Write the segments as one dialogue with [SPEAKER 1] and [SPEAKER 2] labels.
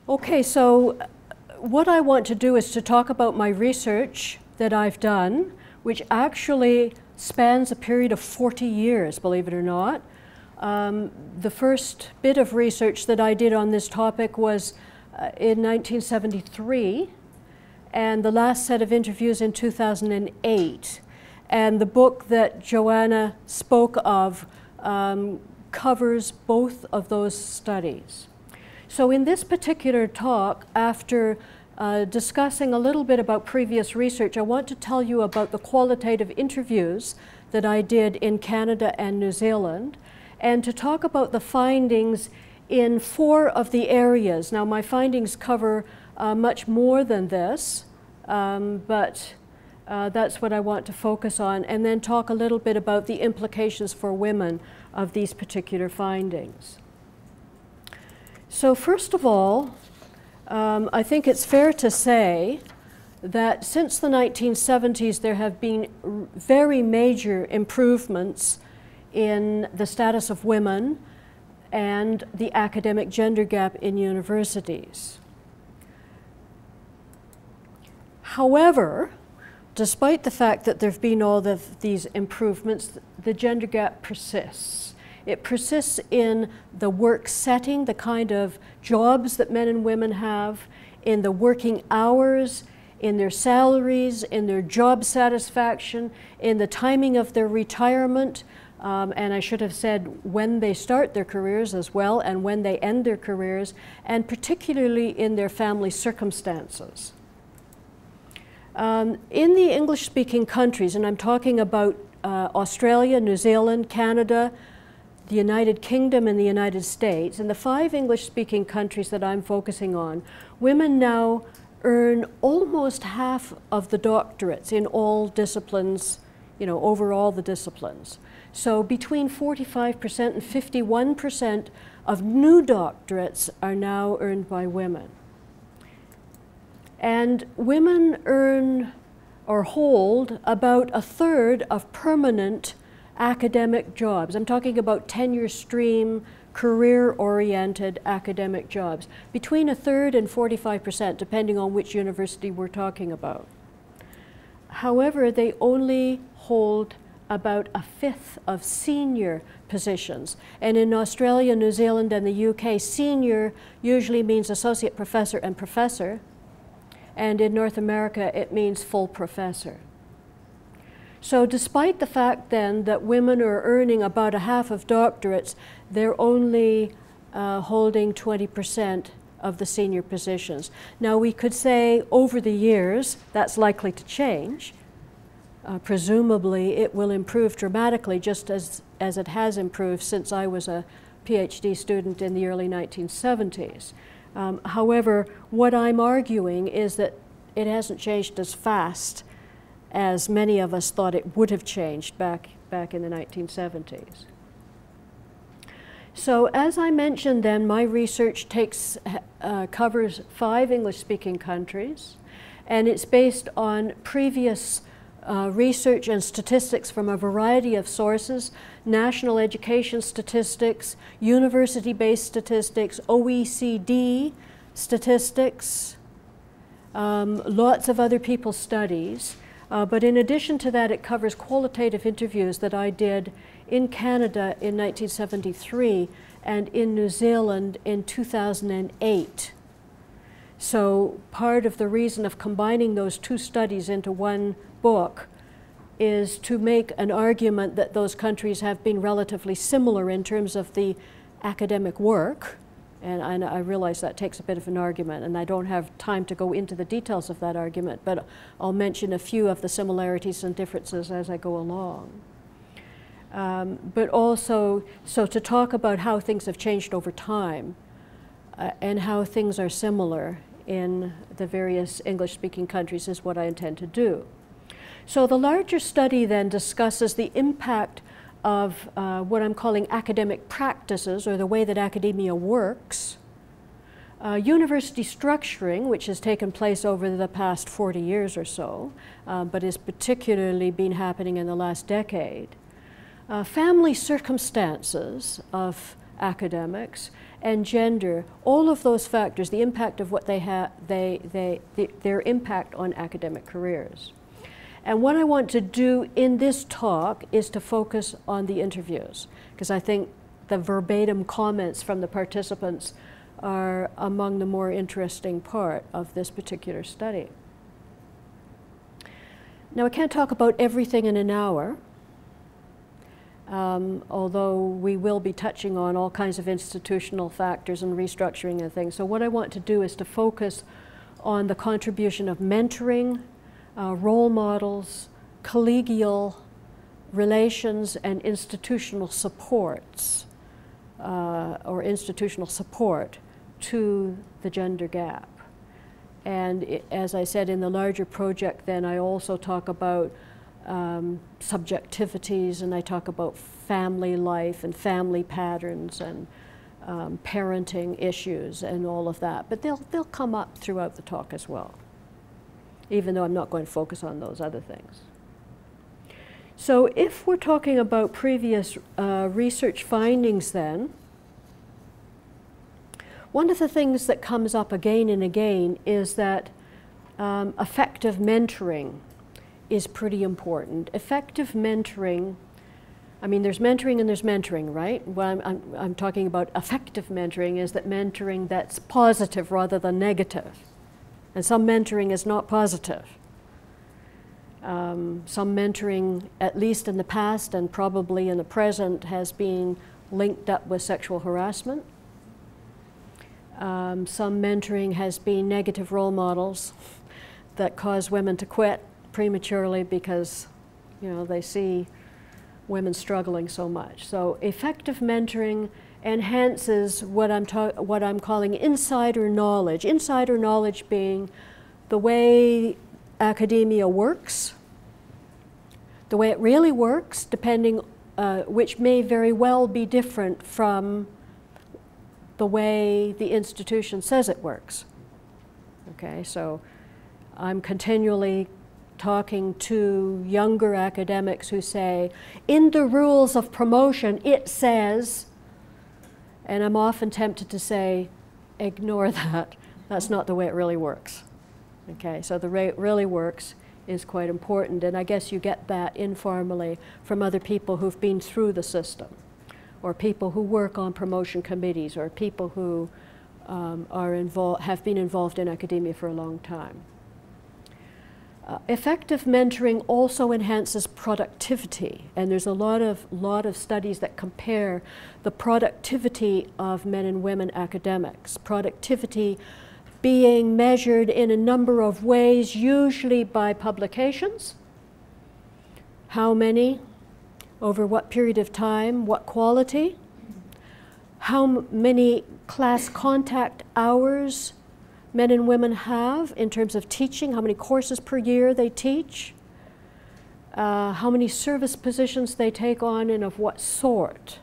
[SPEAKER 1] Okay, so what I want to do is to talk about my research that I've done, which actually spans a period of 40 years, believe it or not. The first bit of research that I did on this topic was in 1973, and the last set of interviews in 2008. And the book that Joanna spoke of covers both of those studies. So in this particular talk, after discussing a little bit about previous research, I want to tell you about the qualitative interviews that I did in Canada and New Zealand, and to talk about the findings in 4 of the areas. Now, my findings cover much more than this, but that's what I want to focus on, and then talk a little bit about the implications for women of these particular findings. So first of all, I think it's fair to say that since the 1970s there have been very major improvements in the status of women and the academic gender gap in universities. However, despite the fact that there have been all of these improvements, the gender gap persists. It persists in the work setting, the kind of jobs that men and women have, in the working hours, in their salaries, in their job satisfaction, in the timing of their retirement, and I should have said when they start their careers as well, and when they end their careers, and particularly in their family circumstances. In the English-speaking countries, and I'm talking about Australia, New Zealand, Canada, the United Kingdom, and the United States, and the 5 English-speaking countries that I'm focusing on, women now earn almost half of the doctorates in all disciplines, you know, over all the disciplines. So between 45% and 51% of new doctorates are now earned by women. And women earn or hold about 1/3 of permanent academic jobs. I'm talking about tenure stream, career-oriented academic jobs. Between 1/3 and 45%, depending on which university we're talking about. However, they only hold about 1/5 of senior positions. And in Australia, New Zealand, and the UK, senior usually means associate professor and professor. And in North America, it means full professor. So despite the fact then that women are earning about 1/2 of doctorates, they're only holding 20% of the senior positions. Now we could say over the years that's likely to change. Presumably it will improve dramatically, just as it has improved since I was a PhD student in the early 1970s. However, what I'm arguing is that it hasn't changed as fast as many of us thought it would have changed back in the 1970s. So as I mentioned then, my research covers 5 English-speaking countries, and it's based on previous research and statistics from a variety of sources: national education statistics, university-based statistics, OECD statistics, lots of other people's studies. But in addition to that, it covers qualitative interviews that I did in Canada in 1973 and in New Zealand in 2008. So part of the reason of combining those 2 studies into one book is to make an argument that those countries have been relatively similar in terms of the academic work. And I realize that takes a bit of an argument, and I don't have time to go into the details of that argument, but I'll mention a few of the similarities and differences as I go along. But also, so to talk about how things have changed over time and how things are similar in the various English-speaking countries is what I intend to do. So the larger study then discusses the impact of what I'm calling academic practices, or the way that academia works, university structuring, which has taken place over the past 40 years or so, but has particularly been happening in the last decade, family circumstances of academics, and gender, all of those factors, the impact of what they have, their impact on academic careers. And what I want to do in this talk is to focus on the interviews, because I think the verbatim comments from the participants are among the more interesting part of this particular study. Now, I can't talk about everything in an hour, although we will be touching on all kinds of institutional factors and restructuring and things. So what I want to do is to focus on the contribution of mentoring, role models, collegial relations, and institutional supports, or institutional support to the gender gap. And as I said in the larger project, then I also talk about subjectivities, and I talk about family life and family patterns and parenting issues and all of that. But they'll come up throughout the talk as well, even though I'm not going to focus on those other things. So if we're talking about previous research findings then, one of the things that comes up again and again is that effective mentoring is pretty important. Effective mentoring, I mean, there's mentoring and there's mentoring, right? What I'm talking about effective mentoring is that mentoring that's positive rather than negative. And some mentoring is not positive. Some mentoring, at least in the past and probably in the present, has been linked up with sexual harassment. Some mentoring has been negative role models that cause women to quit prematurely because, you know, they see women struggling so much. So effective mentoring enhances what I'm calling insider knowledge. Insider knowledge being the way academia works, the way it really works, depending, which may very well be different from the way the institution says it works. Okay, so I'm continually talking to younger academics who say, in the rules of promotion, it says, and I'm often tempted to say, ignore that. That's not the way it really works. Okay, so the way it really works is quite important, and I guess you get that informally from other people who've been through the system, or people who work on promotion committees, or people who have been involved in academia for a long time. Effective mentoring also enhances productivity, and there's a lot of studies that compare the productivity of men and women academics. Productivity being measured in a number of ways, usually by publications. How many, over what period of time, what quality, how many class contact hours men and women have in terms of teaching, how many courses per year they teach, how many service positions they take on and of what sort.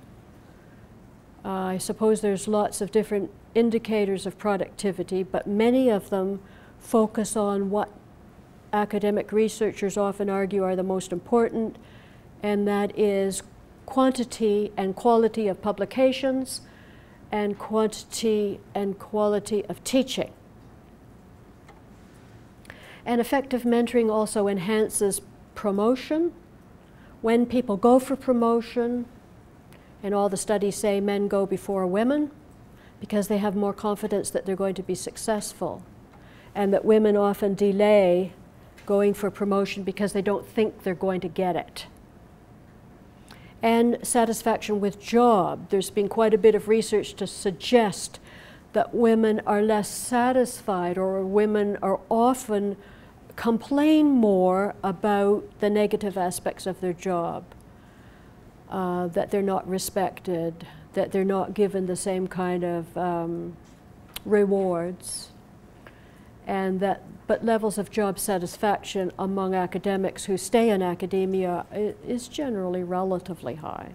[SPEAKER 1] I suppose there's lots of different indicators of productivity, but many of them focus on what academic researchers often argue are the most important, and that is quantity and quality of publications and quantity and quality of teaching. And effective mentoring also enhances promotion. When people go for promotion, and all the studies say men go before women because they have more confidence that they're going to be successful, and that women often delay going for promotion because they don't think they're going to get it. And satisfaction with job. There's been quite a bit of research to suggest that women are less satisfied, or women are often complain more about the negative aspects of their job, that they're not respected, that they're not given the same kind of rewards, and but levels of job satisfaction among academics who stay in academia is generally relatively high.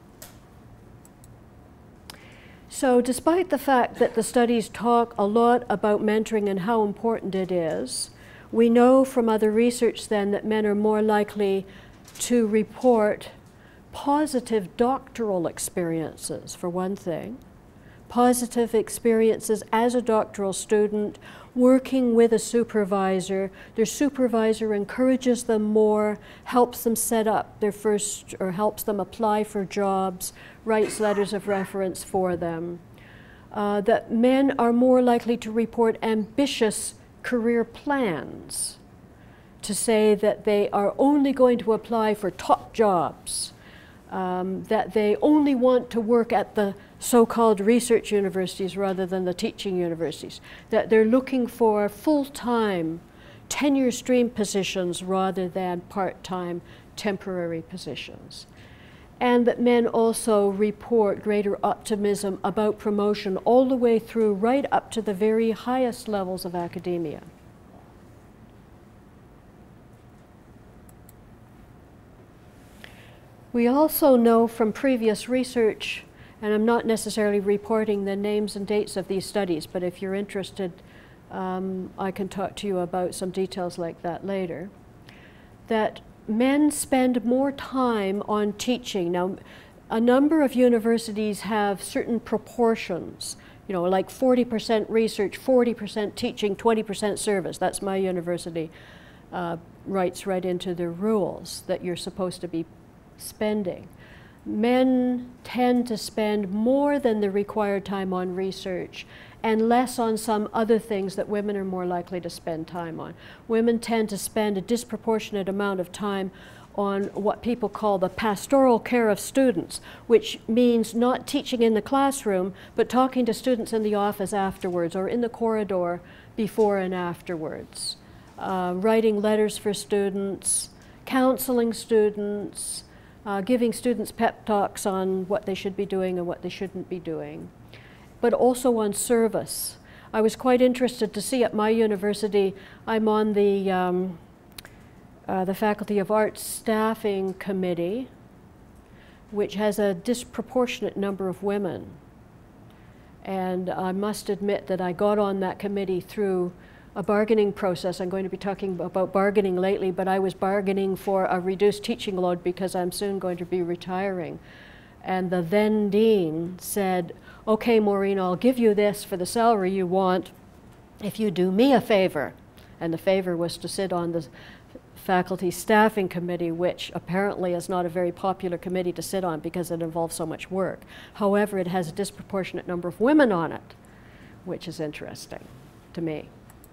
[SPEAKER 1] So despite the fact that the studies talk a lot about mentoring and how important it is, we know from other research then that men are more likely to report positive doctoral experiences, for one thing, positive experiences as a doctoral student, working with a supervisor. Their supervisor encourages them more, helps them set up their first, or helps them apply for jobs, writes letters of reference for them. That men are more likely to report ambitious career plans, to say that they are only going to apply for top jobs, that they only want to work at the so-called research universities rather than the teaching universities, that they're looking for full-time tenure stream positions rather than part-time temporary positions. And that men also report greater optimism about promotion all the way through, right up to the very highest levels of academia. We also know from previous research, and I'm not necessarily reporting the names and dates of these studies, but if you're interested, I can talk to you about some details like that later, that men spend more time on teaching. Now, a number of universities have certain proportions, you know, like 40% research, 40% teaching, 20% service. That's my university, writes right into their rules that you're supposed to be spending. Men tend to spend more than the required time on research and less on some other things that women are more likely to spend time on. Women tend to spend a disproportionate amount of time on what people call the pastoral care of students, which means not teaching in the classroom, but talking to students in the office afterwards or in the corridor before and afterwards. Writing letters for students, counseling students, giving students pep talks on what they should be doing and what they shouldn't be doing, but also on service. I was quite interested to see at my university, I'm on the Faculty of Arts Staffing Committee, which has a disproportionate number of women. And I must admit that I got on that committee through a bargaining process. I'm going to be talking about bargaining lately, but I was bargaining for a reduced teaching load because I'm soon going to be retiring. And the then dean said, okay, Maureen, I'll give you this for the salary you want if you do me a favor. And the favor was to sit on the faculty staffing committee, which apparently is not a very popular committee to sit on because it involves so much work. However, it has a disproportionate number of women on it, which is interesting to me.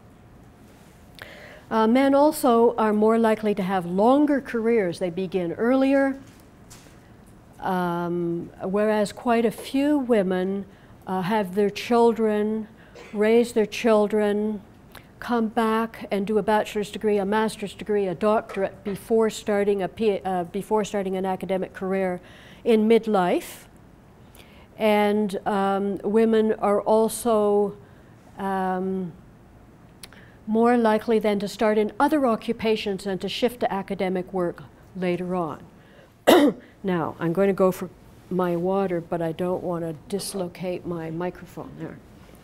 [SPEAKER 1] Men also are more likely to have longer careers. They begin earlier, whereas quite a few women have their children, raise their children, come back and do a bachelor's degree, a master's degree, a doctorate before starting an academic career in midlife. And women are also more likely then to start in other occupations and to shift to academic work later on. Now, I'm going to go for my water, but I don't want to dislocate my microphone there.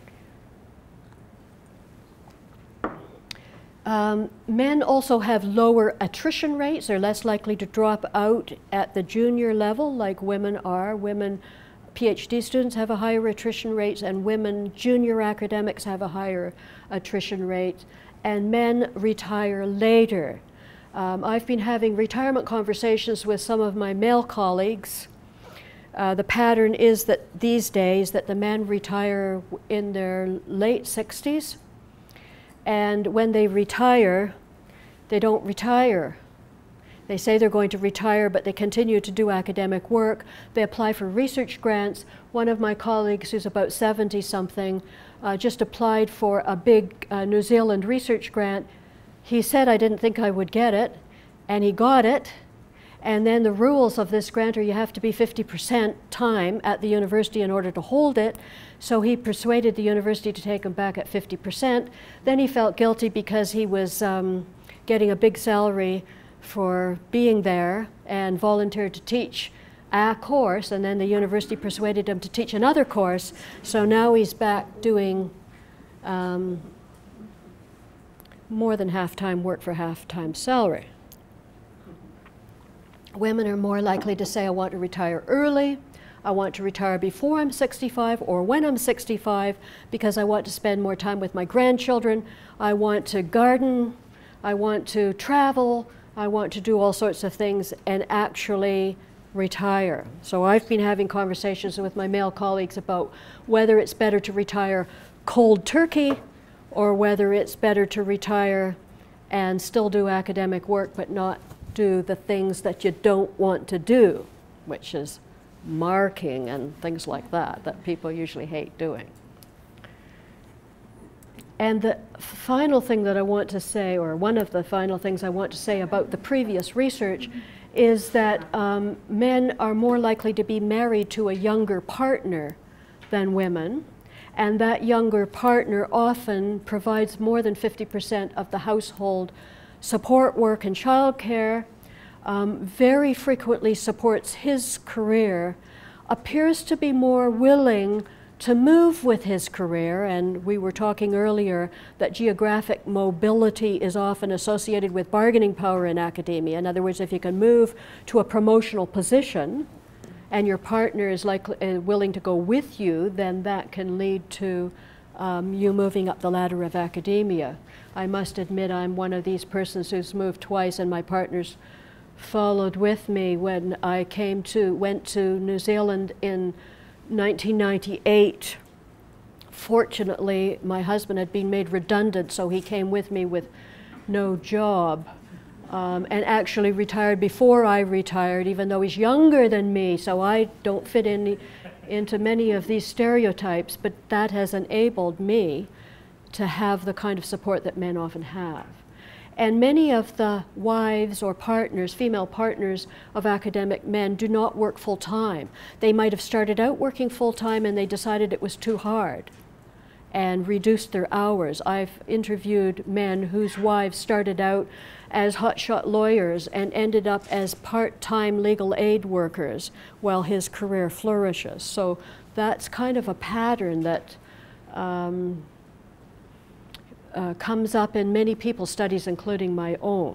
[SPEAKER 1] Men also have lower attrition rates. They're less likely to drop out at the junior level like women are. Women PhD students have a higher attrition rate, and women junior academics have a higher attrition rate, and men retire later. I've been having retirement conversations with some of my male colleagues. The pattern is that these days that the men retire in their late 60s, and when they retire, they don't retire. They say they're going to retire, but they continue to do academic work. They apply for research grants. One of my colleagues, who's about 70-something, just applied for a big New Zealand research grant. He said, I didn't think I would get it, and he got it. And then the rules of this grant are you have to be 50% time at the university in order to hold it. So he persuaded the university to take him back at 50%. Then he felt guilty because he was getting a big salary for being there and volunteered to teach a course, and then the university persuaded him to teach another course. So now he's back doing more than half-time work for half-time salary. Women are more likely to say, I want to retire early. I want to retire before I'm 65 or when I'm 65 because I want to spend more time with my grandchildren. I want to garden. I want to travel. I want to do all sorts of things and actually retire. So I've been having conversations with my male colleagues about whether it's better to retire cold turkey or whether it's better to retire and still do academic work but not do the things that you don't want to do, which is marking and things like that, that people usually hate doing. And the final thing that I want to say, or one of the final things I want to say about the previous research, is that men are more likely to be married to a younger partner than women, and that younger partner often provides more than 50% of the household support work and childcare, very frequently supports his career, appears to be more willing to move with his career, and we were talking earlier that geographic mobility is often associated with bargaining power in academia. In other words, if you can move to a promotional position and your partner is willing to go with you, then that can lead to you moving up the ladder of academia. I must admit I'm one of these persons who's moved twice, and my partners followed with me when I went to New Zealand in 1998. Fortunately, my husband had been made redundant, so he came with me with no job, and actually retired before I retired, even though he's younger than me, so I don't fit into many of these stereotypes, but that has enabled me to have the kind of support that men often have. And many of the wives or partners, female partners of academic men, do not work full-time. They might have started out working full-time and they decided it was too hard and reduced their hours. I've interviewed men whose wives started out as hotshot lawyers and ended up as part-time legal aid workers while his career flourishes. So that's kind of a pattern that comes up in many people's studies, including my own.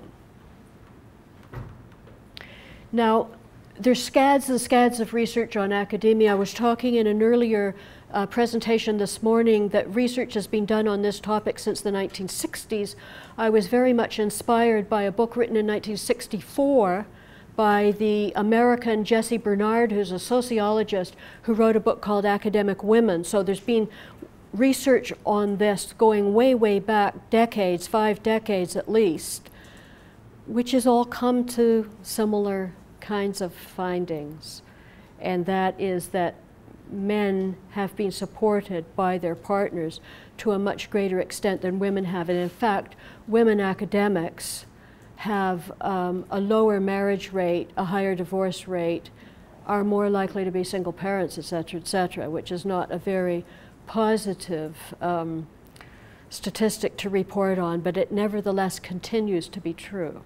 [SPEAKER 1] Now, there's scads and scads of research on academia. I was talking in an earlier presentation this morning that research has been done on this topic since the 1960s. I was very much inspired by a book written in 1964 by the American Jesse Bernard, who's a sociologist, who wrote a book called Academic Women. So there's been research on this going way, way back decades, 5 decades at least, which has all come to similar kinds of findings. And that is that men have been supported by their partners to a much greater extent than women have. And in fact, women academics have a lower marriage rate, a higher divorce rate, are more likely to be single parents, et cetera, which is not a very positive statistic to report on, but it nevertheless continues to be true.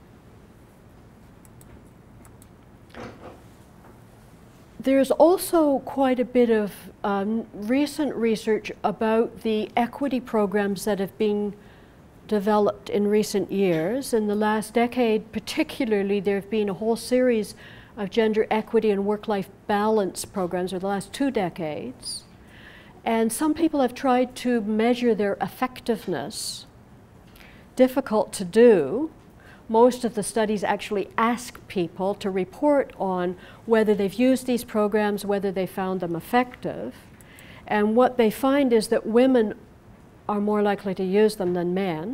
[SPEAKER 1] There's also quite a bit of recent research about the equity programs that have been developed in recent years. In the last decade particularly, there have been a whole series of gender equity and work-life balance programs over the last 2 decades. And some people have tried to measure their effectiveness. Difficult to do. Most of the studies actually ask people to report on whether they've used these programs, whether they found them effective. And what they find is that women are more likely to use them than men.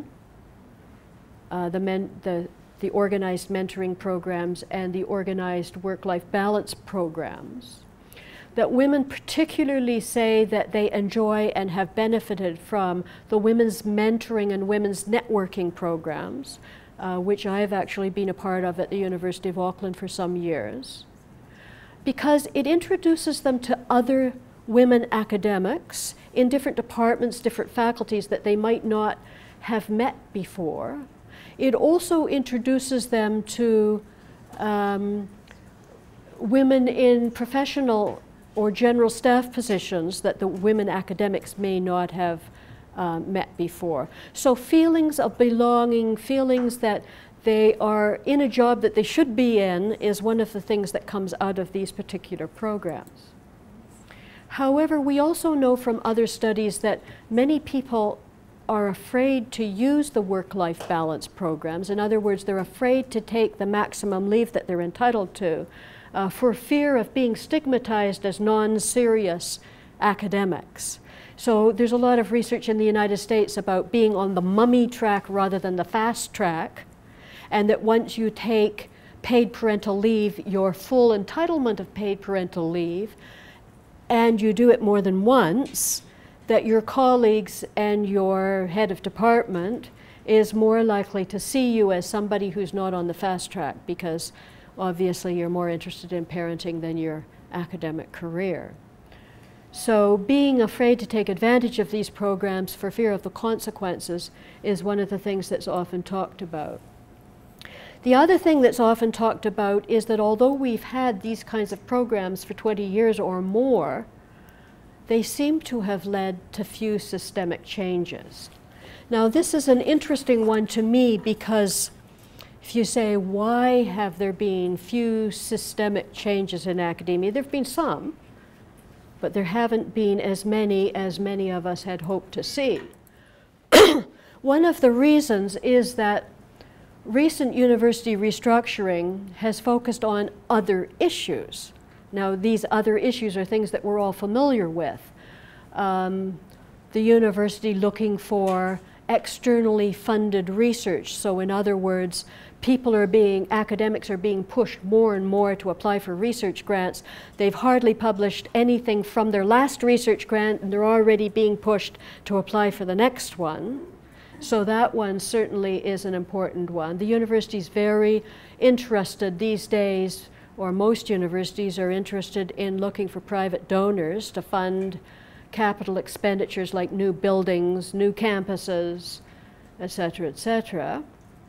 [SPEAKER 1] The organized mentoring programs and the organized work-life balance programs. That women particularly say that they enjoy and have benefited from the women's mentoring and women's networking programs, which I have actually been a part of at the University of Auckland for some years, because it introduces them to other women academics in different departments, different faculties that they might not have met before. It also introduces them to women in professional or general staff positions that the women academics may not have met before. So feelings of belonging, feelings that they are in a job that they should be in is one of the things that comes out of these particular programs. However, we also know from other studies that many people are afraid to use the work-life balance programs. In other words, they're afraid to take the maximum leave that they're entitled to for fear of being stigmatized as non-serious academics. So there's a lot of research in the United States about being on the mummy track rather than the fast track, and that once you take paid parental leave, your full entitlement of paid parental leave, and you do it more than once, that your colleagues and your head of department is more likely to see you as somebody who's not on the fast track, because obviously you're more interested in parenting than your academic career. So being afraid to take advantage of these programs for fear of the consequences is one of the things that's often talked about. The other thing that's often talked about is that although we've had these kinds of programs for 20 years or more, they seem to have led to few systemic changes. Now, this is an interesting one to me because if you say, why have there been few systemic changes in academia? There have been some, but there haven't been as many of us had hoped to see. One of the reasons is that recent university restructuring has focused on other issues. Now, these other issues are things that we're all familiar with. The university looking for externally funded research. So in other words, academics are being pushed more and more to apply for research grants. They've hardly published anything from their last research grant, and they're already being pushed to apply for the next one. So that one certainly is an important one. The university's very interested these days, or most universities are interested in looking for private donors to fund capital expenditures like new buildings, new campuses, et cetera,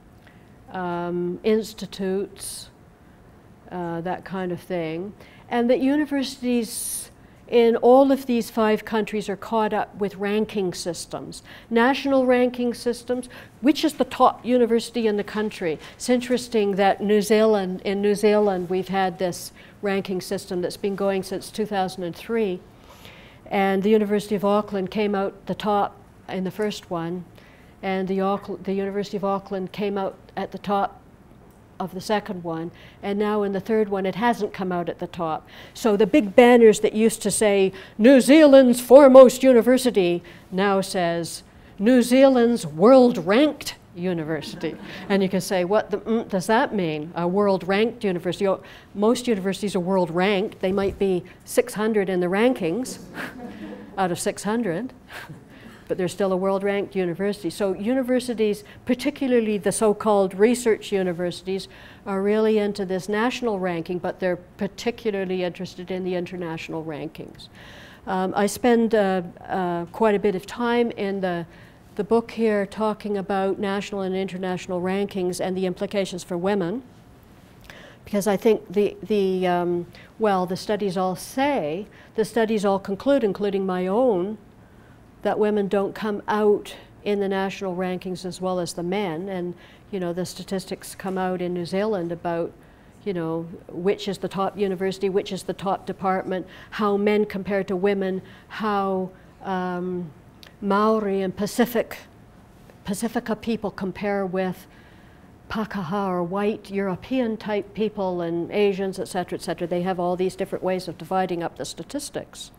[SPEAKER 1] institutes, that kind of thing. And that universities in all of these 5 countries are caught up with ranking systems, national ranking systems. Which is the top university in the country? It's interesting that in New Zealand, we've had this ranking system that's been going since 2003. And the University of Auckland came out the top in the first one, and the University of Auckland came out at the top of the second one, and now in the third one it hasn't come out at the top. So the big banners that used to say New Zealand's foremost university now says New Zealand's world-ranked university. And you can say, what does that mean, a world-ranked university? Most universities are world-ranked. They might be 600 in the rankings out of 600. But they're still a world-ranked university. So universities, particularly the so-called research universities, are really into this national ranking, but they're particularly interested in the international rankings. I spend quite a bit of time in the book here talking about national and international rankings and the implications for women, because I think the studies all say, the studies all conclude, including my own, that women don't come out in the national rankings as well as the men. And, you know, the statistics come out in New Zealand about, you know, which is the top university, which is the top department, how men compare to women, how Maori and Pacifica people compare with Pākehā or white European type people and Asians, et cetera, et cetera. They have all these different ways of dividing up the statistics.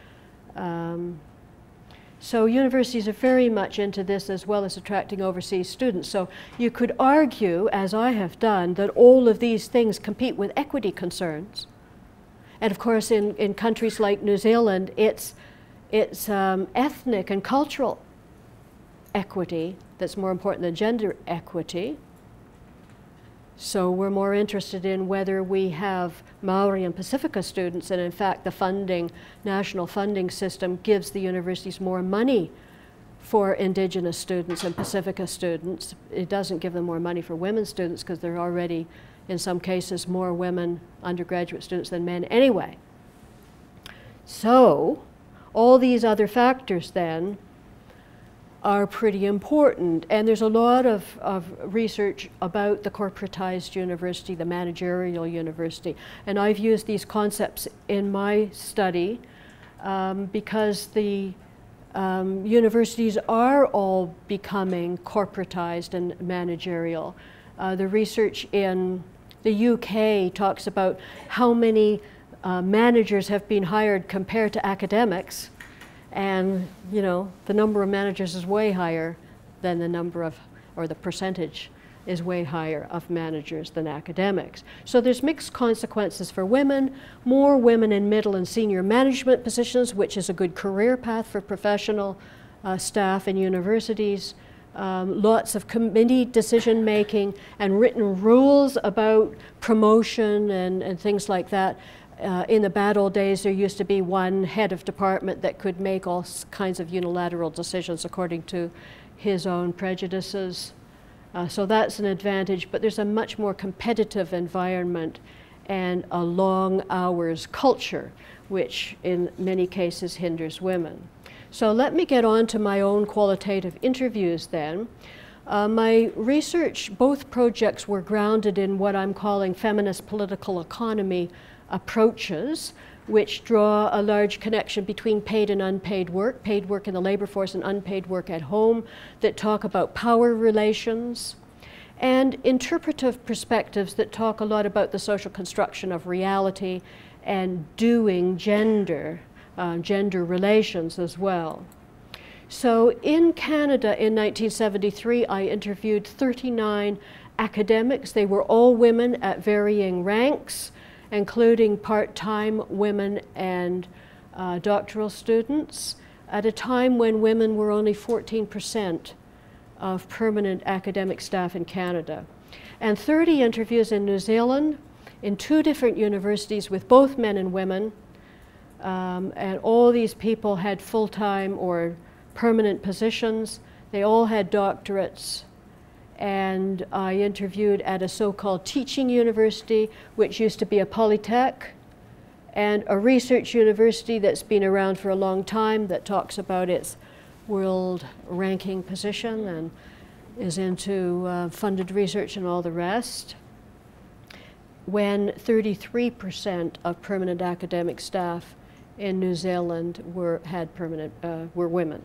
[SPEAKER 1] So universities are very much into this, as well as attracting overseas students. So you could argue, as I have done, that all of these things compete with equity concerns. And of course, in countries like New Zealand, it's ethnic and cultural equity that's more important than gender equity. So we're more interested in whether we have Maori and Pacifica students, and in fact the national funding system gives the universities more money for Indigenous students and Pacifica students. It doesn't give them more money for women students because there are already, in some cases, more women undergraduate students than men anyway. So all these other factors then are pretty important. And there's a lot of research about the corporatized university, the managerial university. And I've used these concepts in my study because the universities are all becoming corporatized and managerial. The research in the UK talks about how many managers have been hired compared to academics. And, you know, the number of managers is way higher than the number of, or the percentage is way higher of managers than academics. So there's mixed consequences for women, more women in middle and senior management positions, which is a good career path for professional staff in universities, lots of committee decision making and written rules about promotion and things like that. In the bad old days, there used to be one head of department that could make all kinds of unilateral decisions according to his own prejudices. So that's an advantage, but there's a much more competitive environment and a long hours culture, which in many cases hinders women. So let me get on to my own qualitative interviews then. My research, both projects were grounded in what I'm calling feminist political economy approaches, which draw a large connection between paid and unpaid work in the labor force and unpaid work at home, that talk about power relations, and interpretive perspectives that talk a lot about the social construction of reality and doing gender, gender relations as well. So in Canada in 1973, I interviewed 39 academics. They were all women at varying ranks, including part-time women and doctoral students, at a time when women were only 14% of permanent academic staff in Canada. And 30 interviews in New Zealand, in 2 different universities with both men and women, and all these people had full-time or permanent positions. They all had doctorates. And I interviewed at a so-called teaching university, which used to be a polytech, and a research university that's been around for a long time that talks about its world ranking position and is into funded research and all the rest, when 33% of permanent academic staff in New Zealand were women.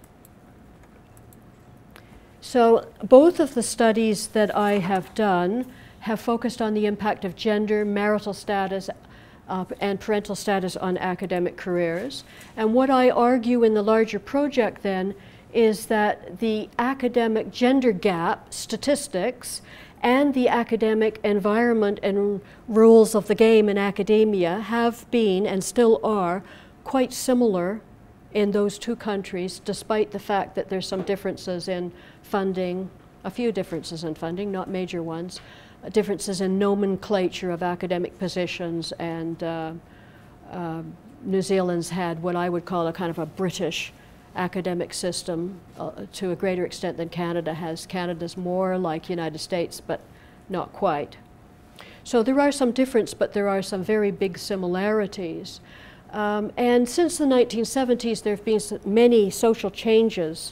[SPEAKER 1] So both of the studies that I have done have focused on the impact of gender, marital status, and parental status on academic careers. And what I argue in the larger project then is that the academic gender gap statistics and the academic environment and rules of the game in academia have been and still are quite similar in those 2 countries, despite the fact that there's some differences in funding, a few differences in funding, not major ones, differences in nomenclature of academic positions, and New Zealand's had what I would call a kind of a British academic system to a greater extent than Canada has. Canada's more like United States, but not quite. So there are some differences, but there are some very big similarities. And since the 1970s, there have been many social changes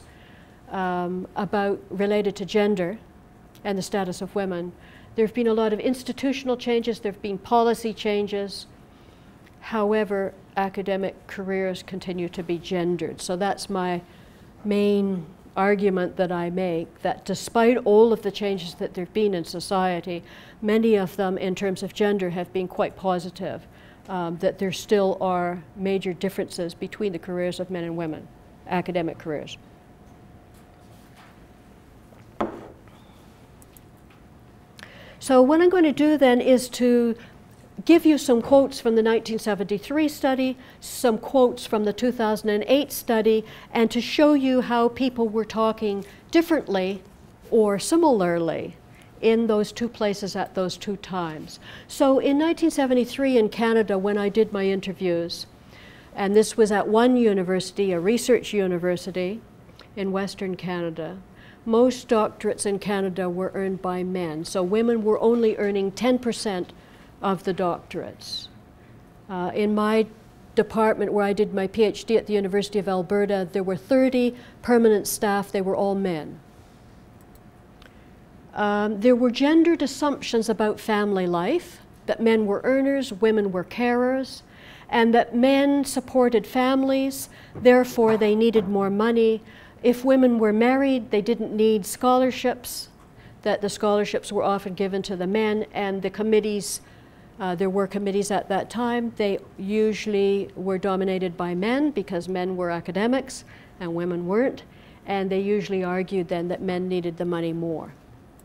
[SPEAKER 1] related to gender and the status of women. There have been a lot of institutional changes, there have been policy changes. However, academic careers continue to be gendered. So that's my main argument that I make, that despite all of the changes that there have been in society, many of them in terms of gender have been quite positive, that there still are major differences between the careers of men and women, academic careers. So what I'm going to do then is to give you some quotes from the 1973 study, some quotes from the 2008 study, and to show you how people were talking differently or similarly in those 2 places at those 2 times. So in 1973 in Canada, when I did my interviews, and this was at one university, a research university in Western Canada, most doctorates in Canada were earned by men. So women were only earning 10% of the doctorates. In my department where I did my PhD at the University of Alberta, there were 30 permanent staff. They were all men. There were gendered assumptions about family life, that men were earners, women were carers, and that men supported families, therefore they needed more money. If women were married, they didn't need scholarships, that the scholarships were often given to the men, and the committees, there were committees at that time, they usually were dominated by men because men were academics and women weren't, and they usually argued then that men needed the money more.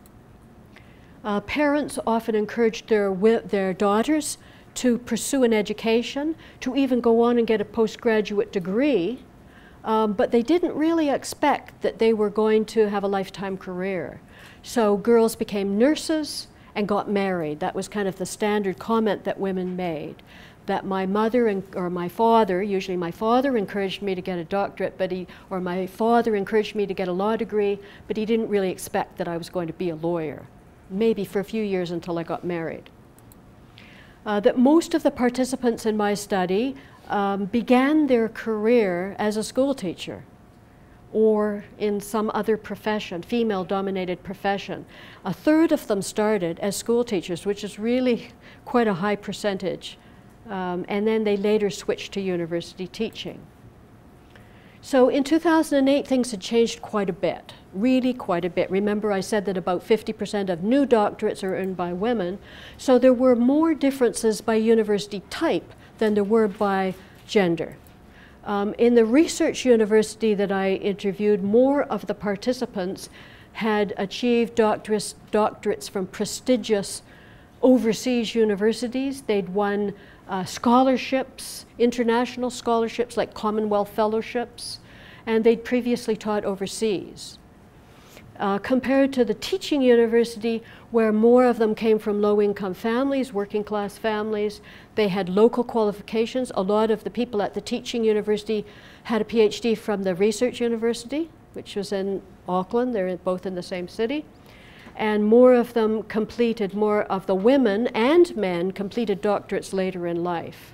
[SPEAKER 1] Parents often encouraged their daughters to pursue an education, to even go on and get a postgraduate degree, but they didn't really expect that they were going to have a lifetime career. So girls became nurses and got married. That was kind of the standard comment that women made, that my mother or my father, usually my father encouraged me to get a doctorate, or my father encouraged me to get a law degree, but he didn't really expect that I was going to be a lawyer. Maybe for a few years until I got married. That most of the participants in my study began their career as a school teacher or in some other profession, female-dominated profession. A third of them started as school teachers, which is really quite a high percentage. And then they later switched to university teaching. So in 2008, things had changed quite a bit, really quite a bit. Remember, I said that about 50% of new doctorates are earned by women. So there were more differences by university type than there were by gender. In the research university that I interviewed, more of the participants had achieved doctorates from prestigious overseas universities. They'd won scholarships, international scholarships like Commonwealth fellowships, and they'd previously taught overseas. Compared to the teaching university, where more of them came from low-income families, working-class families, they had local qualifications. A lot of the people at the teaching university had a PhD from the research university, which was in Auckland. They're both in the same city. And more of them completed, more of the women and men completed doctorates later in life.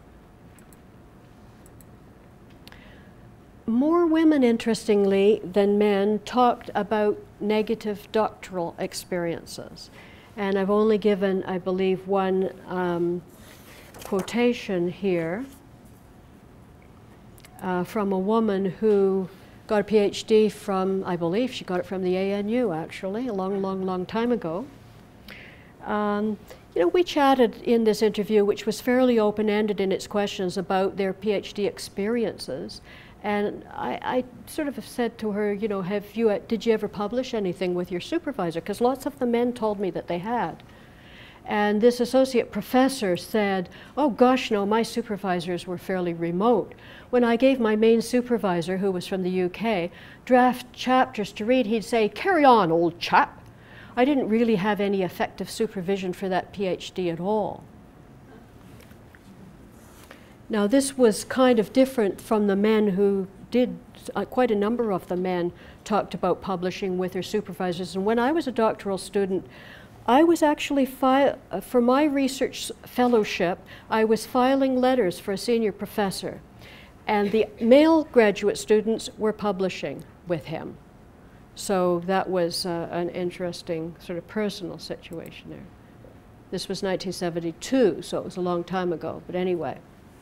[SPEAKER 1] More women, interestingly, than men talked about negative doctoral experiences. And I've only given, I believe, one quotation here from a woman who got a PhD from, I believe she got it from the ANU actually, a long time ago. You know, we chatted in this interview, which was fairly open-ended in its questions about their PhD experiences. And I sort of said to her, you know, did you ever publish anything with your supervisor? Because lots of the men told me that they had. And this associate professor said, oh gosh, no, my supervisors were fairly remote. When I gave my main supervisor, who was from the UK, draft chapters to read, he'd say, carry on, old chap. I didn't really have any effective supervision for that PhD at all. Now this was kind of different from the men who did, quite a number of the men talked about publishing with their supervisors. And when I was a doctoral student, I was actually, for my research fellowship, I was filing letters for a senior professor. And the male graduate students were publishing with him. So that was an interesting sort of personal situation there. This was 1972, so it was a long time ago, but anyway.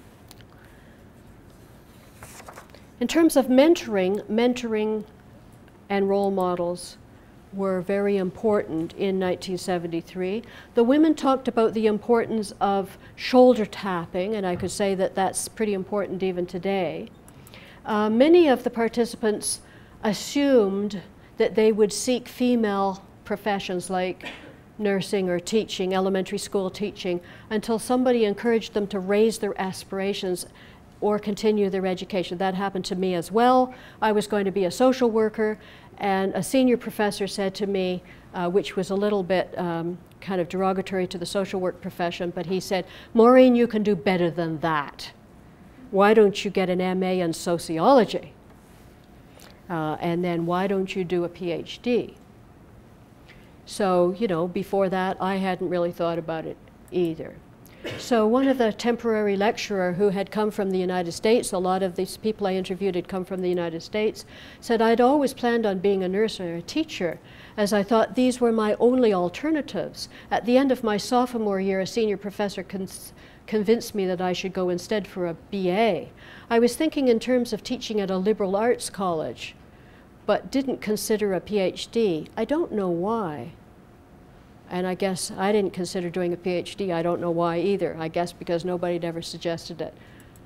[SPEAKER 1] In terms of mentoring and role models were very important in 1973. The women talked about the importance of shoulder tapping, and I could say that that's pretty important even today. Many of the participants assumed that they would seek female professions like nursing or teaching, elementary school teaching, until somebody encouraged them to raise their aspirations or continue their education. That happened to me as well. I was going to be a social worker, and a senior professor said to me, which was a little bit kind of derogatory to the social work profession, but he said, Maureen, you can do better than that. Why don't you get an MA in sociology? And then why don't you do a PhD? So, you know, before that, I hadn't really thought about it either. So one of the temporary lecturer who had come from the United States, a lot of these people I interviewed had come from the United States, said I'd always planned on being a nurse or a teacher, as I thought these were my only alternatives. At the end of my sophomore year, a senior professor convinced me that I should go instead for a BA. I was thinking in terms of teaching at a liberal arts college, but didn't consider a PhD. I don't know why. And I guess I didn't consider doing a PhD. I don't know why either. I guess because nobody had ever suggested it.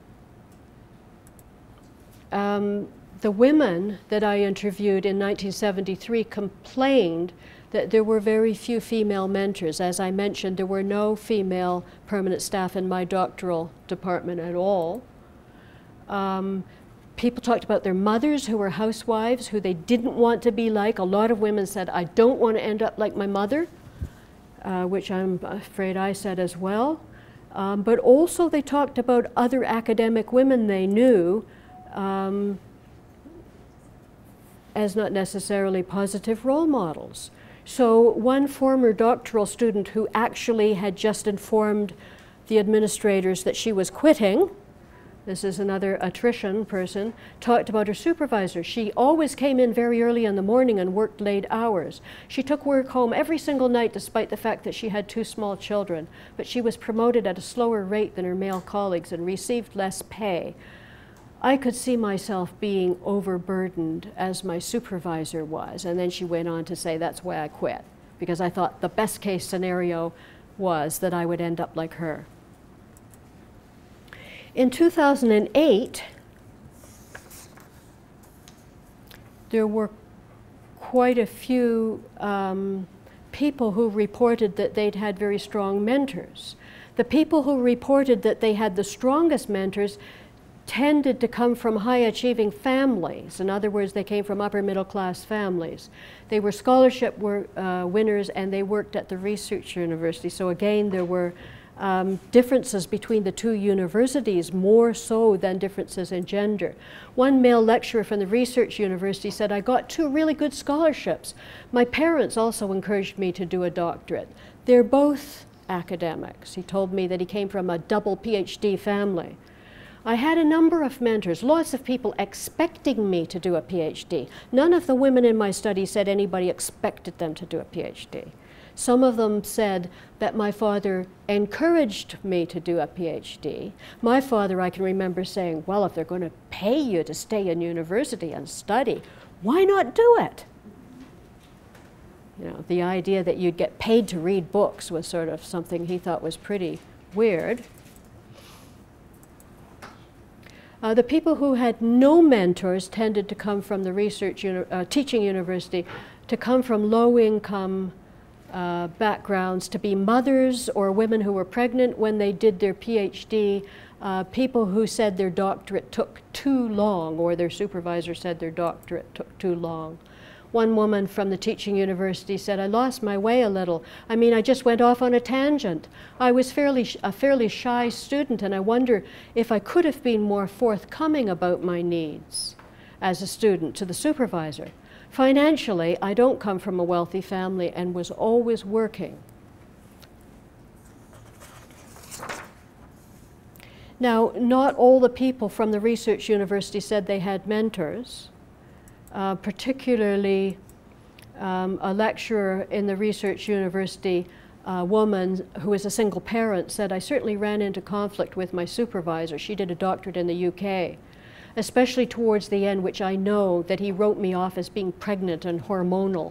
[SPEAKER 1] The women that I interviewed in 1973 complained that there were very few female mentors. As I mentioned, there were no female permanent staff in my doctoral department at all. People talked about their mothers who were housewives, who they didn't want to be like. A lot of women said, I don't want to end up like my mother, which I'm afraid I said as well. But also they talked about other academic women they knew as not necessarily positive role models. So one former doctoral student who actually had just informed the administrators that she was quitting, this is another attrition person, talked about her supervisor. She always came in very early in the morning and worked late hours. She took work home every single night despite the fact that she had 2 small children, but she was promoted at a slower rate than her male colleagues and received less pay. I could see myself being overburdened as my supervisor was. And then she went on to say, that's why I quit, because I thought the best case scenario was that I would end up like her. In 2008, there were quite a few people who reported that they'd had very strong mentors. The people who reported that they had the strongest mentors tended to come from high-achieving families. In other words, they came from upper middle-class families. They were scholarship winners, and they worked at the research university. So again, there were differences between the two universities, more so than differences in gender. One male lecturer from the research university said, I got 2 really good scholarships. My parents also encouraged me to do a doctorate. They're both academics. He told me that he came from a double PhD family. I had a number of mentors, lots of people expecting me to do a PhD. None of the women in my study said anybody expected them to do a PhD. Some of them said that my father encouraged me to do a PhD. My father, I can remember saying, well, if they're going to pay you to stay in university and study, why not do it? You know, the idea that you'd get paid to read books was sort of something he thought was pretty weird. The people who had no mentors tended to come from the teaching university, to come from low-income backgrounds, to be mothers or women who were pregnant when they did their PhD, people who said their doctorate took too long, or their supervisor said their doctorate took too long. One woman from the teaching university said, I lost my way a little. I mean, I just went off on a tangent. I was a fairly shy student, and I wonder if I could have been more forthcoming about my needs as a student to the supervisor. Financially, I don't come from a wealthy family and was always working. Now, not all the people from the research university said they had mentors. Particularly a lecturer in the research university, a woman who is a single parent, said, I certainly ran into conflict with my supervisor. She did a doctorate in the UK, especially towards the end, which I know that he wrote me off as being pregnant and hormonal.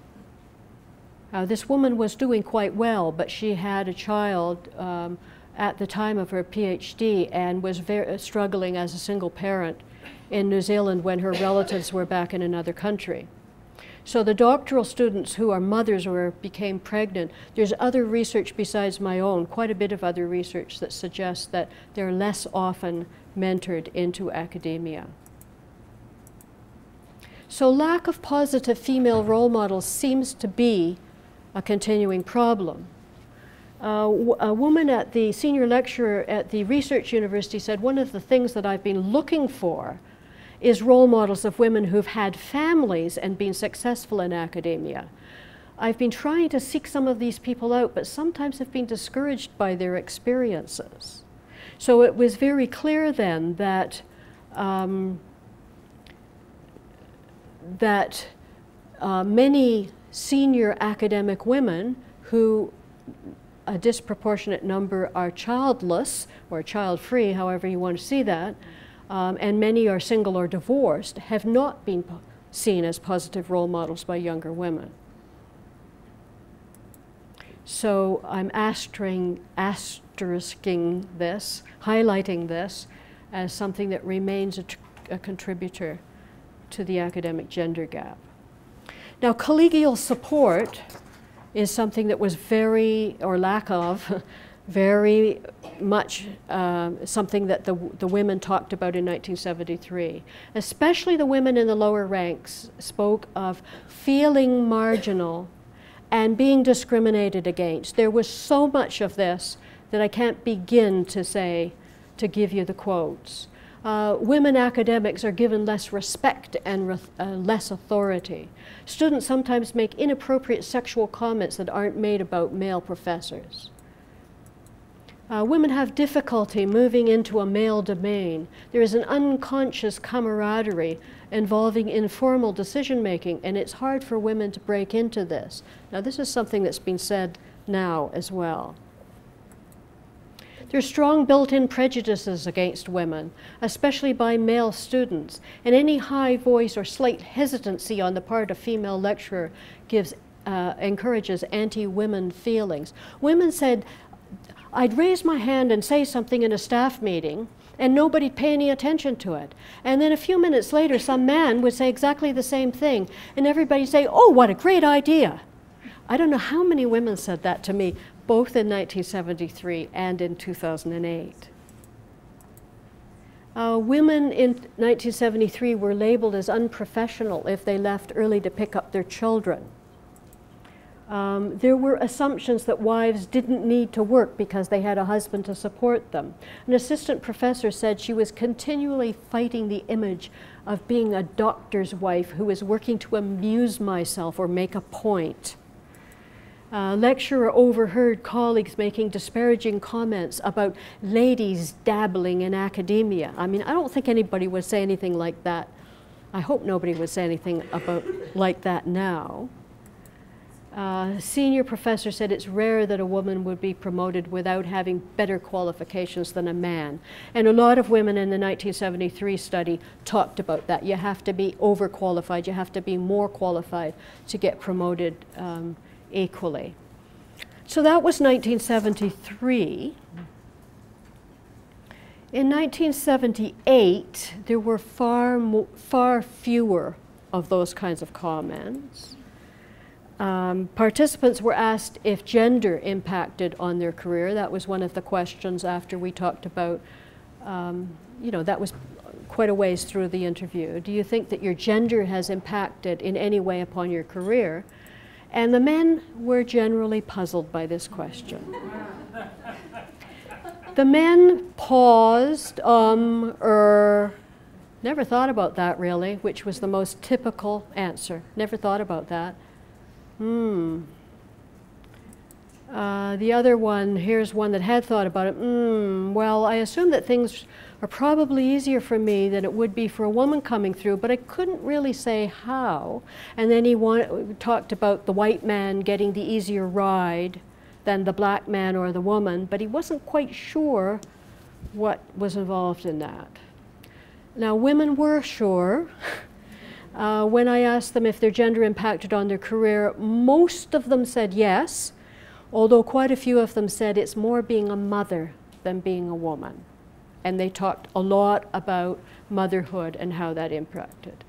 [SPEAKER 1] This woman was doing quite well, but she had a child at the time of her PhD and was struggling as a single parent in New Zealand when her relatives were back in another country. So the doctoral students who are mothers or became pregnant, there's other research besides my own, quite a bit of other research that suggests that they're less often mentored into academia. So lack of positive female role models seems to be a continuing problem. A woman at the senior lecturer at the research university said, one of the things that I've been looking for is role models of women who've had families and been successful in academia. I've been trying to seek some of these people out, but sometimes have been discouraged by their experiences. So it was very clear then that many senior academic women, who a disproportionate number are childless or child-free, however you want to see that, and many are single or divorced, have not been seen as positive role models by younger women. So I'm asterisking this, highlighting this as something that remains a contributor to the academic gender gap. Now, collegial support is something that was very, or lack of, very much something that the women talked about in 1973. Especially the women in the lower ranks spoke of feeling marginal and being discriminated against. There was so much of this that I can't begin to say, to give you the quotes. Women academics are given less respect and less authority. Students sometimes make inappropriate sexual comments that aren't made about male professors. Women have difficulty moving into a male domain. There is an unconscious camaraderie involving informal decision-making, and it's hard for women to break into this. Now, this is something that's been said now as well. There's strong built-in prejudices against women, especially by male students, and any high voice or slight hesitancy on the part of female lecturer encourages anti-women feelings. Women said, I'd raise my hand and say something in a staff meeting, and nobody'd pay any attention to it. And then a few minutes later, some man would say exactly the same thing, and everybody'd say, oh, what a great idea. I don't know how many women said that to me, both in 1973 and in 2008. Women in 1973 were labeled as unprofessional if they left early to pick up their children. There were assumptions that wives didn't need to work because they had a husband to support them. An assistant professor said she was continually fighting the image of being a doctor's wife who was working to amuse myself or make a point. Lecturer overheard colleagues making disparaging comments about ladies dabbling in academia. I mean, I don't think anybody would say anything like that. I hope nobody would say anything like that now. Senior professor said it's rare that a woman would be promoted without having better qualifications than a man. And a lot of women in the 1973 study talked about that. You have to be overqualified, you have to be more qualified to get promoted equally. So that was 1973. In 1978, there were far fewer of those kinds of comments. Participants were asked if gender impacted on their career. That was one of the questions after we talked about, you know, that was quite a ways through the interview. Do you think that your gender has impacted in any way upon your career? And the men were generally puzzled by this question. The men paused, never thought about that really, which was the most typical answer. Never thought about that. The other one, here's one that had thought about it. Well, I assume that things are probably easier for me than it would be for a woman coming through, but I couldn't really say how. And then he talked about the white man getting the easier ride than the black man or the woman, but he wasn't quite sure what was involved in that. Now, women were sure. When I asked them if their gender impacted on their career, most of them said yes, although quite a few of them said it's more being a mother than being a woman. And they talked a lot about motherhood and how that impacted.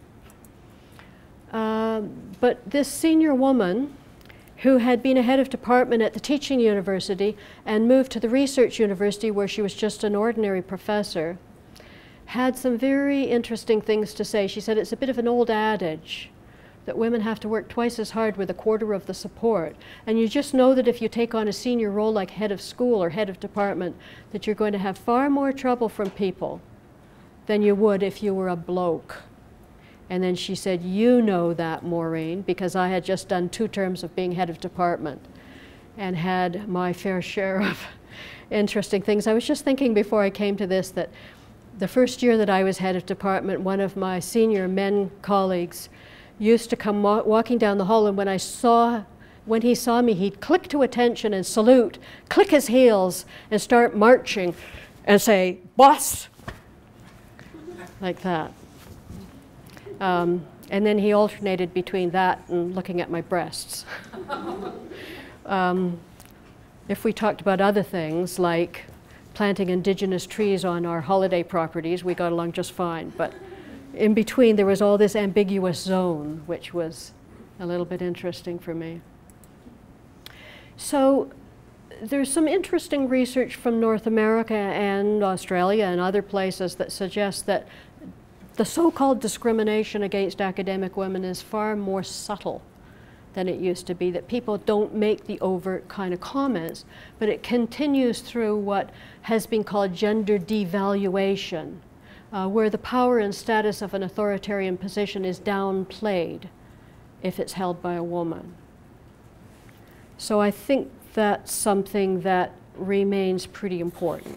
[SPEAKER 1] But this senior woman, who had been a head of department at the teaching university and moved to the research university where she was just an ordinary professor, had some very interesting things to say. She said it's a bit of an old adage that women have to work twice as hard with a quarter of the support. And you just know that if you take on a senior role like head of school or head of department, that you're going to have far more trouble from people than you would if you were a bloke. And then she said, "You know that, Maureen," because I had just done 2 terms of being head of department and had my fair share of interesting things. I was just thinking before I came to this that the first year that I was head of department, one of my senior men colleagues used to come walking down the hall, and when he saw me, he'd click to attention and salute, click his heels, and start marching and say, "Boss," like that. And then he alternated between that and looking at my breasts. If we talked about other things like planting indigenous trees on our holiday properties, we got along just fine. But in between, there was all this ambiguous zone, which was a little bit interesting for me. So there's some interesting research from North America and Australia and other places that suggests that the so-called discrimination against academic women is far more subtle than it used to be, that people don't make the overt kind of comments, but it continues through what has been called gender devaluation, where the power and status of an authoritarian position is downplayed if it's held by a woman. So I think that's something that remains pretty important.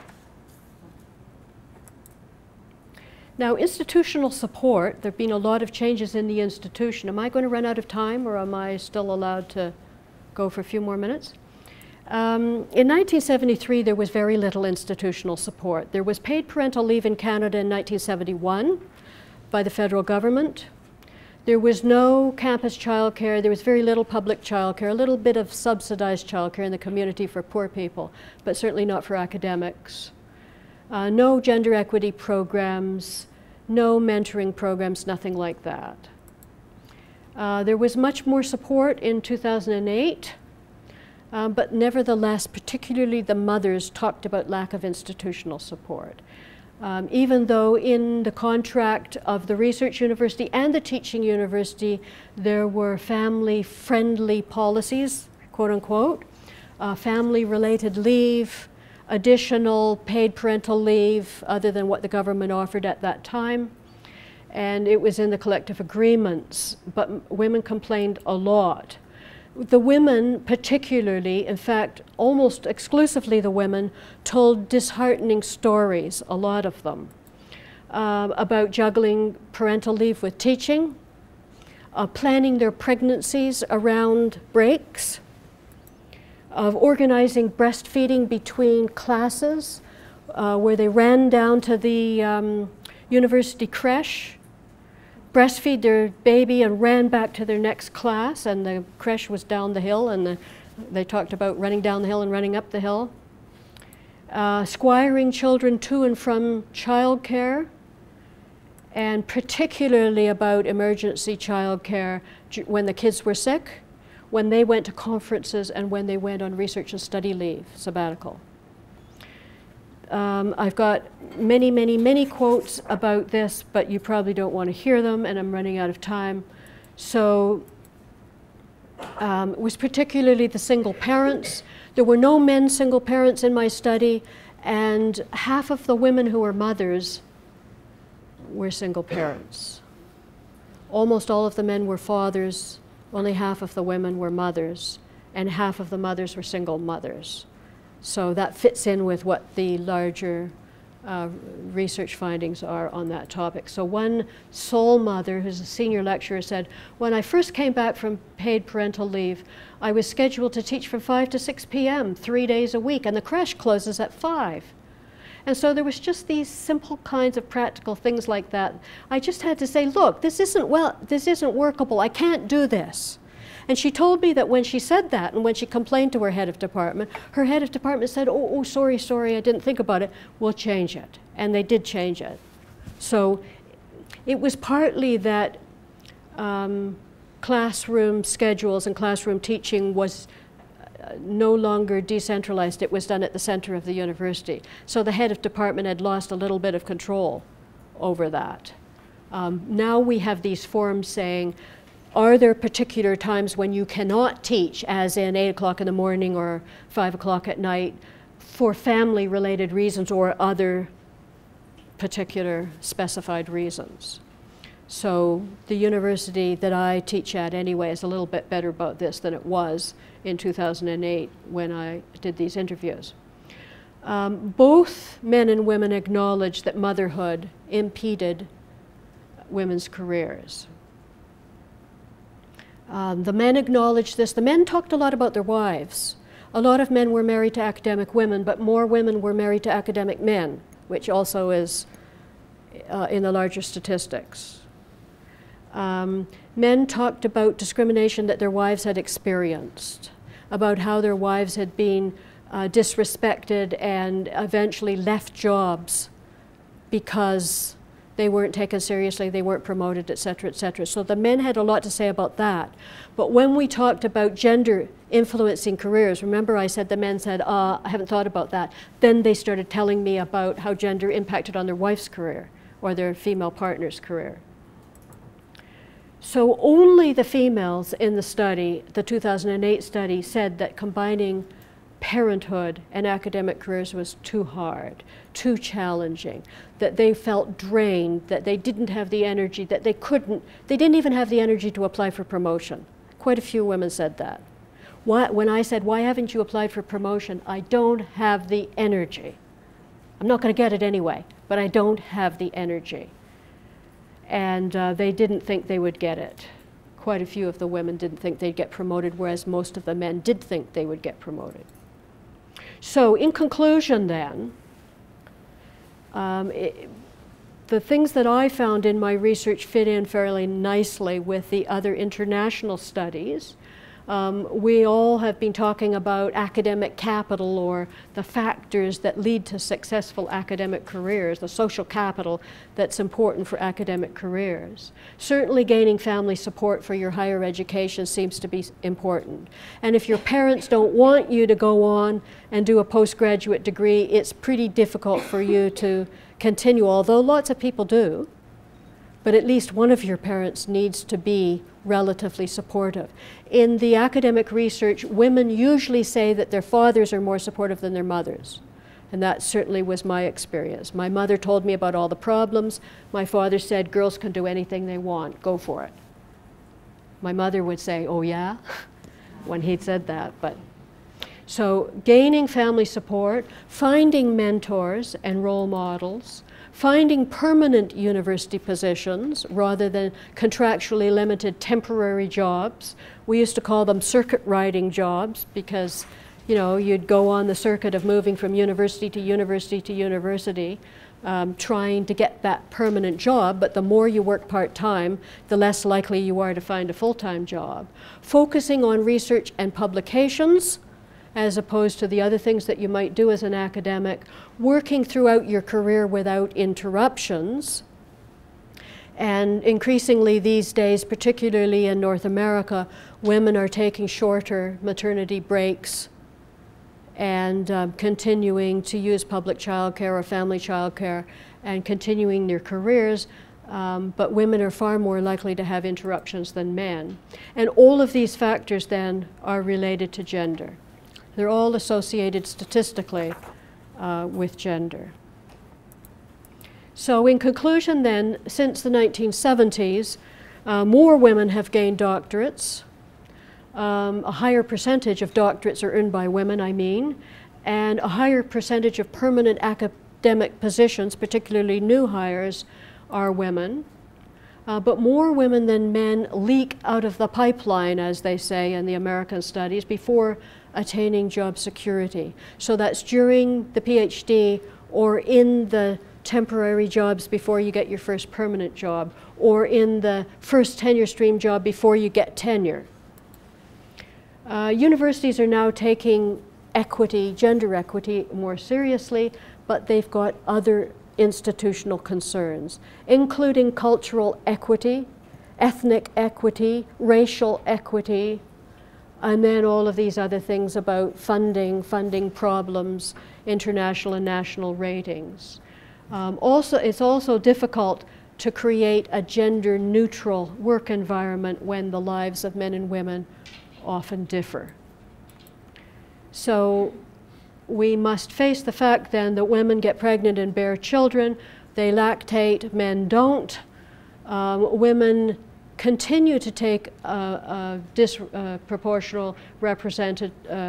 [SPEAKER 1] Now, institutional support, there have been a lot of changes in the institution. Am I going to run out of time, or am I still allowed to go for a few more minutes? In 1973, there was very little institutional support. There was paid parental leave in Canada in 1971 by the federal government. There was no campus childcare. There was very little public childcare, a little bit of subsidized childcare in the community for poor people, but certainly not for academics. No gender equity programs, no mentoring programs, nothing like that. There was much more support in 2008, but nevertheless, particularly the mothers talked about lack of institutional support. Even though in the contract of the research university and the teaching university, there were family-friendly policies, quote unquote, family-related leave, additional paid parental leave other than what the government offered at that time. And it was in the collective agreements, but women complained a lot. The women particularly, in fact, almost exclusively the women, told disheartening stories, a lot of them, about juggling parental leave with teaching, planning their pregnancies around breaks, of organizing breastfeeding between classes, where they ran down to the university creche, breastfeed their baby and ran back to their next class, and the creche was down the hill, and they talked about running down the hill and running up the hill. Squiring children to and from childcare, and particularly about emergency childcare when the kids were sick, when they went to conferences, and when they went on research and study leave, sabbatical. I've got many, many, many quotes about this, but you probably don't want to hear them, and I'm running out of time. So it was particularly the single parents. There were no men single parents in my study, and half of the women who were mothers were single parents. Almost all of the men were fathers. Only half of the women were mothers, and half of the mothers were single mothers. So that fits in with what the larger research findings are on that topic. So one sole mother, who's a senior lecturer, said, "When I first came back from paid parental leave, I was scheduled to teach from 5 to 6 p.m., 3 days a week, and the creche closes at 5. And so there was just these simple kinds of practical things like that. I just had to say, look, this isn't workable. I can't do this. And she told me that when she said that, and when she complained to her head of department said, oh, sorry, I didn't think about it. We'll change it. And they did change it. So it was partly that classroom schedules and classroom teaching was no longer decentralized. It was done at the center of the university. So the head of department had lost a little bit of control over that. Now we have these forms saying, are there particular times when you cannot teach, as in 8 o'clock in the morning or 5 o'clock at night, for family-related reasons or other particular specified reasons? So the university that I teach at anyway is a little bit better about this than it was in 2008 when I did these interviews. Both men and women acknowledge that motherhood impeded women's careers. The men acknowledged this. The men talked a lot about their wives. A lot of men were married to academic women, but more women were married to academic men, which also is in the larger statistics. Men talked about discrimination that their wives had experienced, about how their wives had been disrespected and eventually left jobs because they weren't taken seriously, they weren't promoted, et cetera, et cetera. So the men had a lot to say about that. But when we talked about gender influencing careers, remember I said the men said, I haven't thought about that. Then they started telling me about how gender impacted on their wife's career or their female partner's career. So only the females in the study, the 2008 study, said that combining parenthood and academic careers was too hard, too challenging, that they felt drained, that they didn't have the energy, that they didn't even have the energy to apply for promotion. Quite a few women said that. When I said, why haven't you applied for promotion? I don't have the energy. I'm not going to get it anyway, but I don't have the energy. And they didn't think they would get it. Quite a few of the women didn't think they'd get promoted, whereas most of the men did think they would get promoted. So in conclusion then, the things that I found in my research fit in fairly nicely with the other international studies. We all have been talking about academic capital, or the factors that lead to successful academic careers, the social capital that's important for academic careers. Certainly gaining family support for your higher education seems to be important. And if your parents don't want you to go on and do a postgraduate degree, it's pretty difficult for you to continue, although lots of people do. But at least one of your parents needs to be relatively supportive. In the academic research, women usually say that their fathers are more supportive than their mothers. And that certainly was my experience. My mother told me about all the problems. My father said, girls can do anything they want, go for it. My mother would say, oh yeah, when he'd said that. But so gaining family support, finding mentors and role models, finding permanent university positions rather than contractually limited temporary jobs. We used to call them circuit riding jobs because, you know, you'd go on the circuit of moving from university to university to university, trying to get that permanent job, but the more you work part-time, the less likely you are to find a full-time job. Focusing on research and publications, as opposed to the other things that you might do as an academic, working throughout your career without interruptions. And increasingly these days, particularly in North America, women are taking shorter maternity breaks and continuing to use public childcare or family childcare and continuing their careers, but women are far more likely to have interruptions than men. And all of these factors then are related to gender. They're all associated statistically with gender. So in conclusion then, since the 1970s, more women have gained doctorates. A higher percentage of doctorates are earned by women, I mean, and a higher percentage of permanent academic positions, particularly new hires, are women. But more women than men leak out of the pipeline, as they say in the American studies, before attaining job security. So that's during the PhD or in the temporary jobs before you get your first permanent job, or in the first tenure stream job before you get tenure. Universities are now taking equity, gender equity, more seriously, but they've got other institutional concerns, including cultural equity, ethnic equity, racial equity, and then all of these other things about funding problems, international and national ratings. It's also difficult to create a gender-neutral work environment when the lives of men and women often differ. So we must face the fact then that women get pregnant and bear children, they lactate, men don't. women continue to take disproportional represented,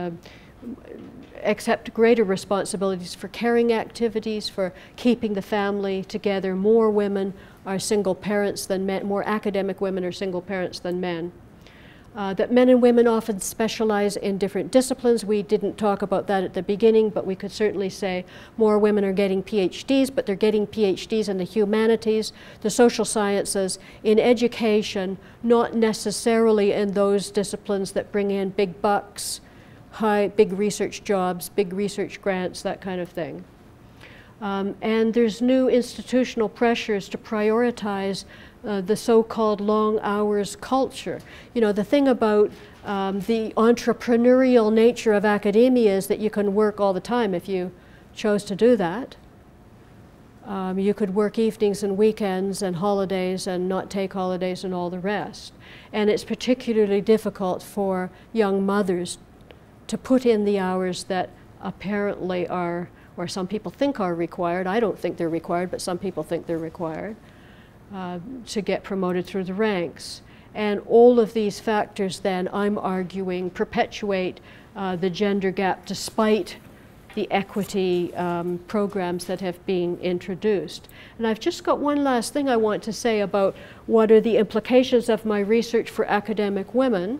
[SPEAKER 1] accept greater responsibilities for caring activities, for keeping the family together. More women are single parents than men, more academic women are single parents than men. That men and women often specialize in different disciplines. We didn't talk about that at the beginning, but we could certainly say more women are getting PhDs, but they're getting PhDs in the humanities, the social sciences, in education, not necessarily in those disciplines that bring in big bucks, big research jobs, big research grants, that kind of thing. And there's new institutional pressures to prioritize the so-called long hours culture. You know, the thing about the entrepreneurial nature of academia is that you can work all the time if you chose to do that. You could work evenings and weekends and holidays and not take holidays and all the rest. And it's particularly difficult for young mothers to put in the hours that apparently are, or some people think are required. I don't think they're required, but some people think they're required. To get promoted through the ranks. And all of these factors then, I'm arguing, perpetuate the gender gap despite the equity programs that have been introduced. And I've just got one last thing I want to say about what are the implications of my research for academic women.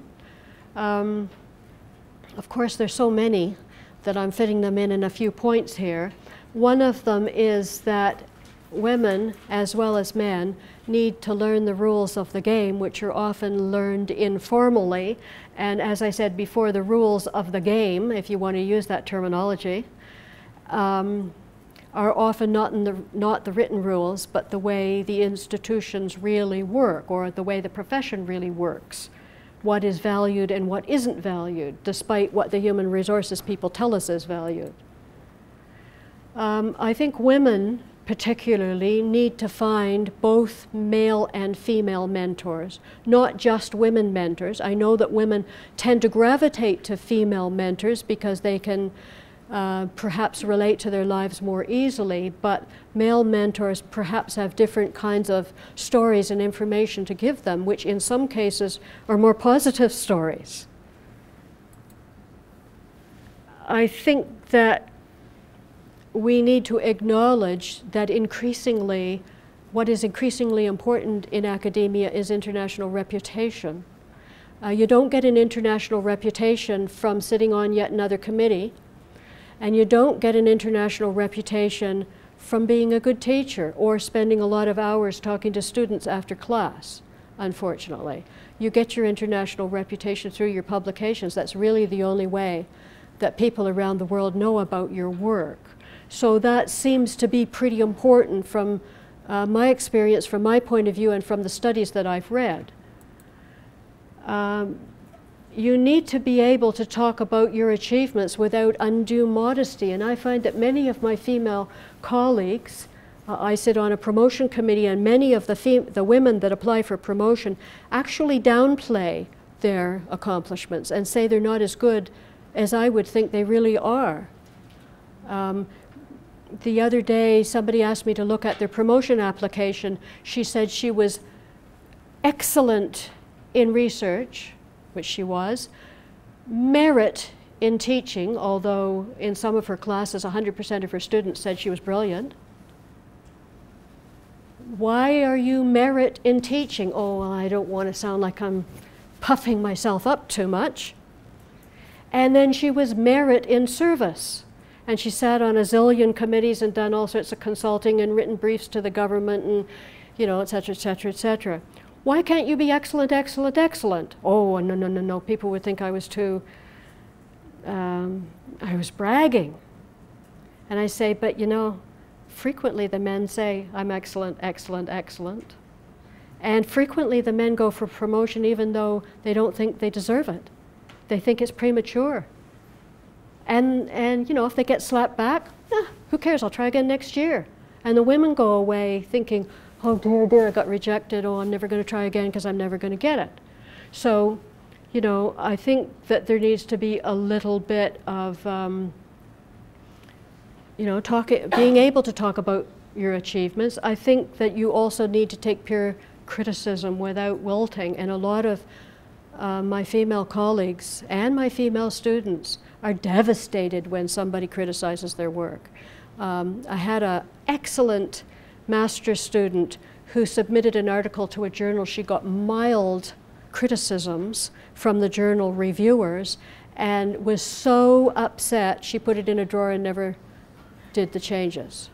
[SPEAKER 1] Of course, there's so many that I'm fitting them in a few points here. One of them is that women, as well as men, need to learn the rules of the game, which are often learned informally. And as I said before, the rules of the game, if you want to use that terminology, are often not the written rules, but the way the institutions really work, or the way the profession really works. What is valued and what isn't valued, despite what the human resources people tell us is valued. I think women particularly need to find both male and female mentors, not just women mentors. I know that women tend to gravitate to female mentors because they can perhaps relate to their lives more easily, but male mentors perhaps have different kinds of stories and information to give them, which in some cases are more positive stories. I think that we need to acknowledge that increasingly, what is increasingly important in academia is international reputation. You don't get an international reputation from sitting on yet another committee, and you don't get an international reputation from being a good teacher or spending a lot of hours talking to students after class, unfortunately. You get your international reputation through your publications. That's really the only way that people around the world know about your work. So that seems to be pretty important from my experience, from my point of view, and from the studies that I've read. You need to be able to talk about your achievements without undue modesty, and I find that many of my female colleagues, I sit on a promotion committee, and many of the women that apply for promotion actually downplay their accomplishments and say they're not as good as I would think they really are. The other day, somebody asked me to look at their promotion application. She said she was excellent in research, which she was, merit in teaching, although in some of her classes 100% of her students said she was brilliant. Why are you merit in teaching? Oh, well, I don't want to sound like I'm puffing myself up too much. And then she was merit in service. And she sat on a zillion committees and done all sorts of consulting and written briefs to the government and, you know, et cetera, et cetera, et cetera. Why can't you be excellent, excellent, excellent? Oh, no, no, no, no. People would think I was too, I was bragging. And I say, but you know, frequently the men say, I'm excellent, excellent, excellent. And frequently the men go for promotion even though they don't think they deserve it. They think it's premature. And you know, if they get slapped back, who cares, I'll try again next year. And the women go away thinking, oh dear, dear, I got rejected, oh, I'm never going to try again because I'm never going to get it. So, you know, I think that there needs to be a little bit of, you know, being able to talk about your achievements. I think that you also need to take peer criticism without wilting, and a lot of my female colleagues and my female students are devastated when somebody criticizes their work. I had an excellent master's student who submitted an article to a journal. She got mild criticisms from the journal reviewers and was so upset she put it in a drawer and never did the changes.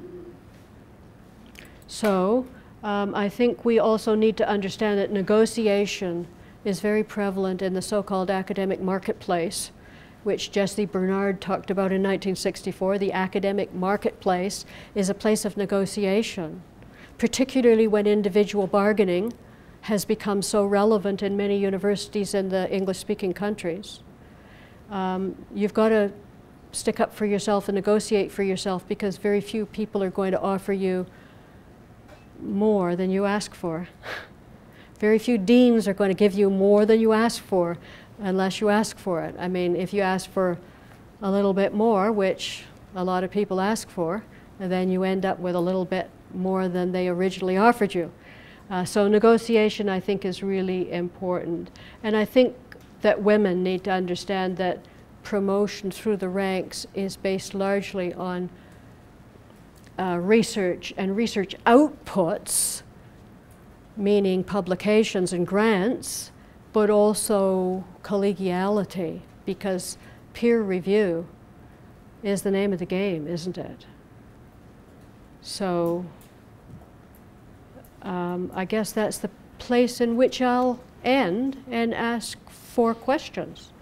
[SPEAKER 1] So I think we also need to understand that negotiation is very prevalent in the so-called academic marketplace, which Jesse Bernard talked about in 1964. The academic marketplace is a place of negotiation, particularly when individual bargaining has become so relevant in many universities in the English-speaking countries. You've got to stick up for yourself and negotiate for yourself, because very few people are going to offer you more than you ask for. Very few deans are going to give you more than you ask for unless you ask for it. I mean, if you ask for a little bit more, which a lot of people ask for, and then you end up with a little bit more than they originally offered you. So negotiation, I think, is really important. And I think that women need to understand that promotion through the ranks is based largely on research and research outputs, meaning publications and grants, but also collegiality, because peer review is the name of the game, isn't it? So I guess that's the place in which I'll end and ask for questions.